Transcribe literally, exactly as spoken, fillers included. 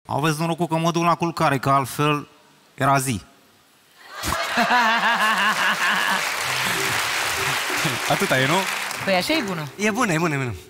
Aveți norocul că mă duc la culcare, că altfel era zi. Atâta e, nu? Păi așa e bună. E bună, e bună, e bună.